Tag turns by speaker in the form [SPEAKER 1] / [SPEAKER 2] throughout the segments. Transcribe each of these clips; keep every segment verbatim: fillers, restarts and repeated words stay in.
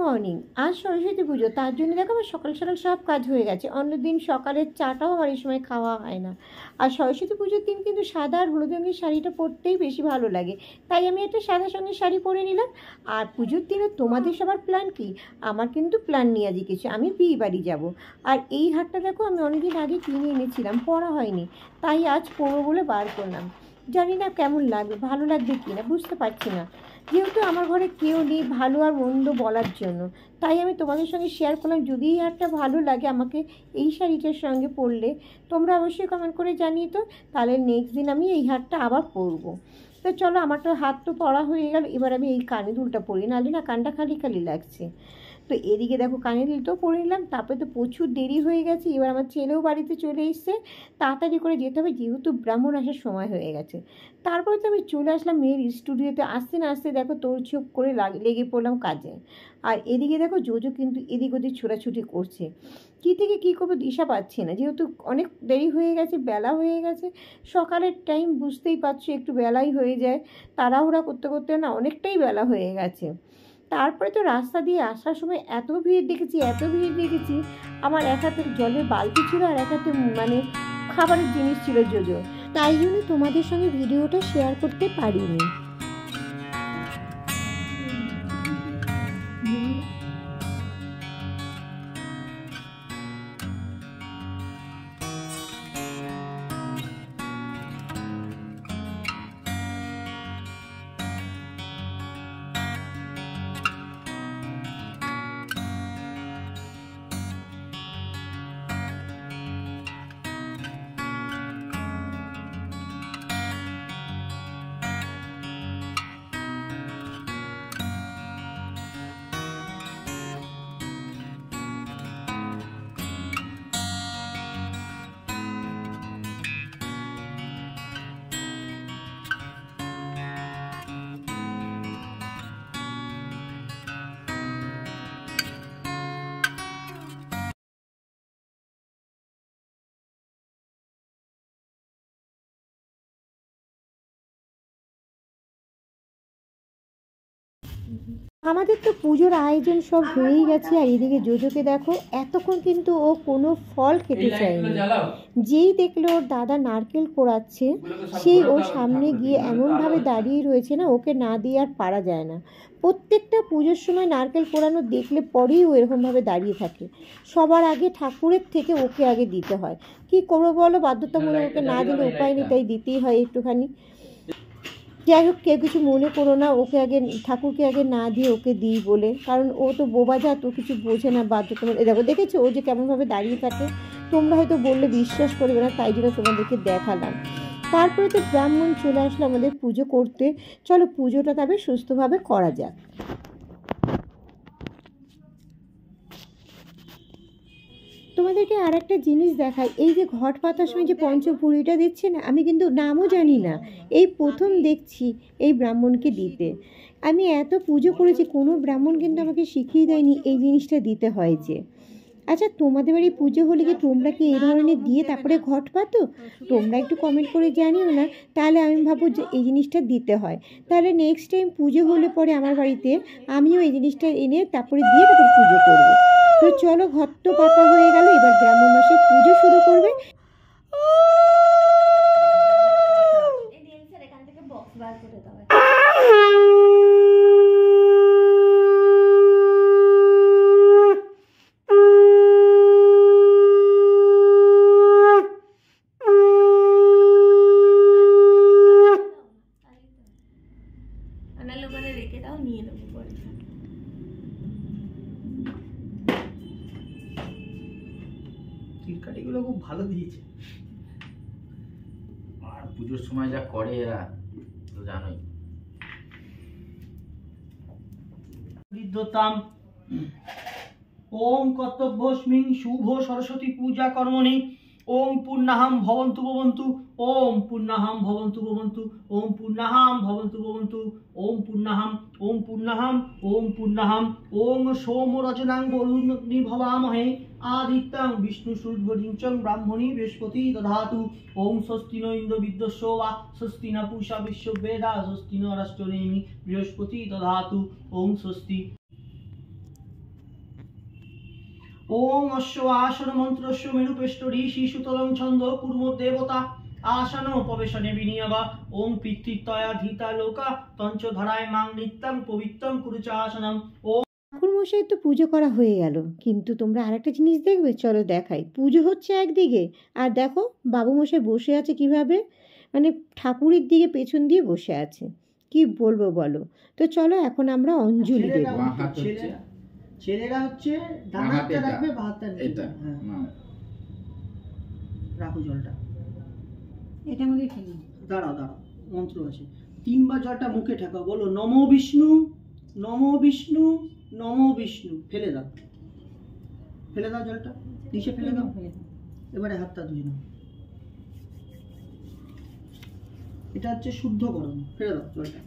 [SPEAKER 1] Morning. আজ সরস্বতী পুজো, তার জন্য দেখো আমার সকাল সকাল সব কাজ হয়ে গেছে। অন্যদিন সকালের চাটাও আমার এই সময় খাওয়া হয় না। আর সরস্বতী পুজোর দিন কিন্তু সাদা আর হলুদ রঙের শাড়িটা পরতেই বেশি ভালো লাগে, তাই আমি একটা সাদা সঙ্গের শাড়ি পরে নিলাম। আর পুজোর দিনে তোমাদের সবার প্ল্যান কি? আমার কিন্তু প্ল্যান নিয়ে আজকে কিছু, আমি বিয়ে বাড়ি যাবো। আর এই হারটা দেখো আমি অনেকদিন আগে কিনে এনেছিলাম, পরা হয়নি, তাই আজ পরবো বলে বার করলাম। জানি না কেমন লাগবে, ভালো লাগবে কি না বুঝতে পারছি না। যেহেতু আমার ঘরে কেউ নেই ভালো আর মন্দ বলার জন্য, তাই আমি তোমাদের সঙ্গে শেয়ার করলাম। যদি এই হারটা ভালো লাগে আমাকে এই শাড়িটার সঙ্গে পরলে তোমরা অবশ্যই কমেন্ট করে জানিয়ে তো, তাহলে নেক্সট দিন আমি এই হারটা আবার পরবো। তো চলো, আমার তো হাত তো পরা হয়ে গেল, এবার আমি এই কানে দুলটা পরি, নাহলে না কানটা খালি খালি লাগছে। তো এদিকে দেখো কানে দুলটাও পরে নিলাম, তারপরে তো প্রচুর দেরি হয়ে গেছে। এবার আমার ছেলেও বাড়িতে চলে এসছে, তাড়াতাড়ি করে যেতে হবে যেহেতু ব্রাহ্মণ আসার সময় হয়ে গেছে। তারপরে তো আমি চলে আসলাম মেয়ের স্টুডিওতে। আসতে না আসতে দেখো তোড়জোড় করে লেগে পড়লাম কাজে। আর এদিকে দেখো জোজো কিন্তু এদিক ওদিক ছোটাছুটি করছে, কী থেকে কী করবো দিশা পাচ্ছি না, যেহেতু অনেক দেরি হয়ে গেছে, বেলা হয়ে গেছে। সকালের টাইম বুঝতেই পারছো, একটু বেলাই হয়ে যায়, তাড়াহুড়া করতে করতে না অনেকটাই বেলা হয়ে গেছে। তারপরে তো রাস্তা দিয়ে আসার সময় এত ভিড় দেখেছি, এত ভিড় দেখেছি। আমার এক হাতে জলের বালতি ছিল আর এক হাতে মানে খাবারের জিনিস ছিল জোজো, তাই জন্য তোমাদের সঙ্গে ভিডিওটা শেয়ার করতে পারিনি। আমাদের তো পুজোর আয়োজন সব হয়েই গেছে। আর এদিকে জোজোকে দেখো, এতক্ষণ কিন্তু ও কোনো ফল খেতে চায়নি। যেই দেখলো ওর দাদা নারকেল কোড়াচ্ছে, সেই ওর সামনে গিয়ে এমনভাবে দাঁড়িয়ে রয়েছে না, ওকে না দিয়ে আর পারা যায় না। প্রত্যেকটা পুজোর সময় নারকেল কোড়ানো দেখলে পরেই ও এরকমভাবে দাঁড়িয়ে থাকে। সবার আগে ঠাকুরের থেকে ওকে আগে দিতে হয়, কি করবো বলো, বাধ্যতামূলক ওকে না দিলে উপায় নেই, তাই দিতেই হয় একটুখানি। যাই হোক, কেউ কিছু মনে করো না, ওকে আগে ঠাকুরকে আগে না দিয়ে ওকে দিই বলে, কারণ ও তো বোবা জাত, ও কিছু বোঝে না বাধ্যতামূলক। দেখো দেখেছো ও যে কেমনভাবে দাঁড়িয়ে থাকে, তোমরা হয়তো বললে বিশ্বাস করবে না, তাই জন্য তোমাদেরকে দেখালাম। তারপরে তো ব্রাহ্মণ চলে আসলো আমাদের পুজো করতে। চলো পুজোটা তবে সুস্থভাবে করা যাক। তোমাদেরকে আর একটা জিনিস দেখাই, এই যে ঘট পাতার সময় যে পঞ্চপুরিটা দিচ্ছে না, আমি কিন্তু নামও জানি না, এই প্রথম দেখছি এই ব্রাহ্মণকে দিতে। আমি এত পুজো করেছি, কোনো ব্রাহ্মণ কিন্তু আমাকে শিখিয়ে দেয়নি এই জিনিসটা দিতে হয় যে। আচ্ছা, তোমাদের বাড়ি পুজো হলে কি তোমরা কি এই ধরনের দিয়ে তারপরে ঘট পাতো? তোমরা একটু কমেন্ট করে জানিও না, তাহলে আমি ভাবো যে এই জিনিসটা দিতে হয়। তাহলে নেক্সট টাইম পুজো হলে পরে আমার বাড়িতে আমিও এই জিনিসটা এনে তারপরে দিয়ে তারপর পুজো করবো। তো চলো, ঘট তো পাতা হয়ে গেল, এবার ব্রাহ্মণ মাসে পুজো শুরু করবে।
[SPEAKER 2] রেখে দাও, নিয়ে নেবো পরে।
[SPEAKER 3] চিরকাটিগুলো খুব ভালো দিয়েছে।
[SPEAKER 4] আর পুজোর সময় যা করে এরা তো জানোই।
[SPEAKER 3] বিদ্যতাম ওম কর্তব্যস্মিং শুভ সরস্বতী পূজা কর্মণি ওম পূর্ণাহাম ভবন্তু ভবন্তু ওম পূর্ণাহাম ভবন্তু ভবন্তু ওম পূর্ণাহাম ভবন্তু ভবন্তু ওম পূর্ণাহাম ওম পূর্ণাহাম ওম পূর্ণাহাম ওম সোম রজনাং বরুণি ভবামহে आदित्यं विष्णुसूर्यवरिञ्चं ब्राह्मणी बृहस्पति दधातु ओम स्वस्ति नो इंद्र विद्वस्यो वा स्वस्ति न पूषा विश्ववेदा स्वस्ति न राष्ट्रनेमि बृहस्पति दधातु ओम स्वस्ति। ওং অশ্ব আসন মন্ত্রস্য মেরুপেষ্ট ঋষি সুতলং ছন্দ কুর্ম দেবতা আসন প্রবেশনে বিনিয়োগ ওং পিতৃত্বয়া ধীতা লোকা তঞ্চ ধারায় মাং নিত্যং পবিত্রং কুরুচ আসনম। ওং
[SPEAKER 1] ঠাকুর মশাই তো পুজো করা হয়ে গেল, কিন্তু তোমরা আরেকটা জিনিস দেখবে, চলো দেখাই। পুজো হচ্ছে একদিকে, আর দেখো বাবু মশাই বসে আছে কিভাবে, মানে ঠাকুরের দিকে পেছন দিয়ে বসে আছে। কি বলবো বলো। তো চলো এখন আমরা অঞ্জলি দেব।
[SPEAKER 4] বাঁ হাত হচ্ছে-
[SPEAKER 3] ছেলেরা ছেলেরা হচ্ছে ডান
[SPEAKER 4] বাঁ হাত
[SPEAKER 3] হাতটা
[SPEAKER 4] এটা,
[SPEAKER 3] রাখবে, বাঁ হাতটা নিচে।
[SPEAKER 4] এটা
[SPEAKER 3] হ্যাঁ,
[SPEAKER 4] না,
[SPEAKER 3] রাখো জলটা।
[SPEAKER 1] এটার মধ্যে ফেলি।
[SPEAKER 3] দাঁড়াও দাঁড়াও, মন্ত্র আছে। তিনবার জলটা মুখে ঠেকাও, বলো নমো বিষ্ণু নমো বিষ্ণু নমো বিষ্ণু। ফেলে দাও, ফেলে দাও জলটা, নিচে ফেলে দাও। এবারে হাতটা ধুয়ে নাও। এটা হচ্ছে শুদ্ধকরণ। ফেলে দাও জলটা।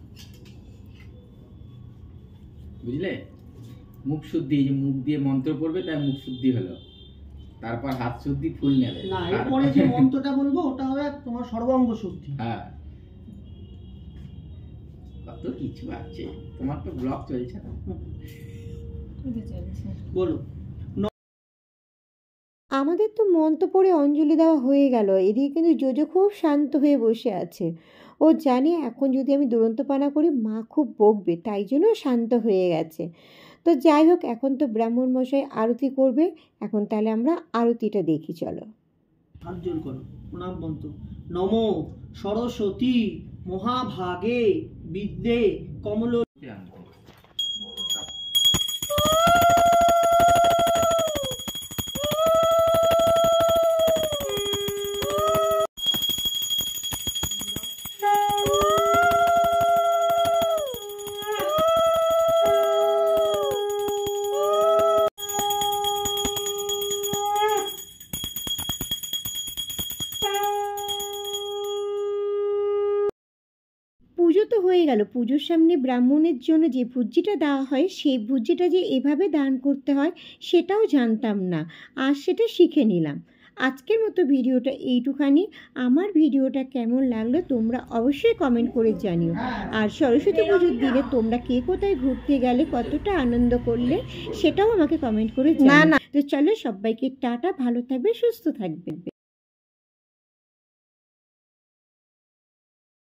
[SPEAKER 4] বুঝলে? মুখ শুদ্ধি, এই যে মুখ দিয়ে মন্ত্র পড়বে তাই মুখ শুদ্ধি হলো, তারপর হাত শুদ্ধি ফুল নেবে।
[SPEAKER 3] না, এরপরে যে মন্ত্রটা বলবো ওটা হবে তোমার সর্বাঙ্গ শুদ্ধি।
[SPEAKER 4] হ্যাঁ, কত কিছু আছে, তোমার তো ব্লগ চলছে না।
[SPEAKER 3] বলো।
[SPEAKER 1] আমাদের তো মন্ত্র পড়ে অঞ্জলি দেওয়া হয়ে গেল, এদিকে কিন্তু জোজো খুব শান্ত হয়ে বসে আছে। ও জানে এখন যদি আমি দুরন্তপানা করি মা খুব বকবে, তাই জন্য শান্ত হয়ে গেছে। তো যাই হোক, এখন তো ব্রাহ্মণ মশাই আরতি করবে, এখন তাহলে আমরা আরতিটা দেখি চলো।
[SPEAKER 3] হাত জোর করো, প্রণাম মন্ত্র। নমো সরস্বতী মহাভাগে বিদ্যে কমল।
[SPEAKER 1] পুজো তো হয়ে গেল, পুজোর সামনে ব্রাহ্মণের জন্য যে ভুজিটা দেওয়া হয় সেই ভুজিটা যে এভাবে দান করতে হয় সেটাও জানতাম না, আর সেটা শিখে নিলাম। আজকের মতো ভিডিওটা এইটুখানি। আমার ভিডিওটা কেমন লাগলো তোমরা অবশ্যই কমেন্ট করে জানিও। আর সরস্বতী পুজোর দিনে তোমরা কে কোথায় ঘুরতে গেলে, কতটা আনন্দ করলে, সেটাও আমাকে কমেন্ট করে জানিও। তো চলো, সবাইকে টাটা, ভালো থাকবে, সুস্থ থাকবে।